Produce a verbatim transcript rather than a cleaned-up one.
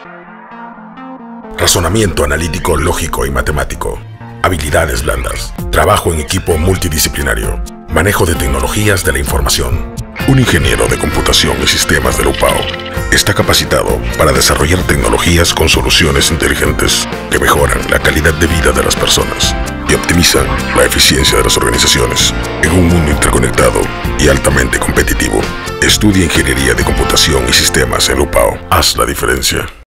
Razonamiento analítico, lógico y matemático. Habilidades blandas. Trabajo en equipo multidisciplinario. Manejo de tecnologías de la información. Un ingeniero de computación y sistemas de la U P A O está capacitado para desarrollar tecnologías con soluciones inteligentes que mejoran la calidad de vida de las personas y optimizan la eficiencia de las organizaciones en un mundo interconectado y altamente competitivo. Estudia Ingeniería de Computación y Sistemas en la U P A O. Haz la diferencia.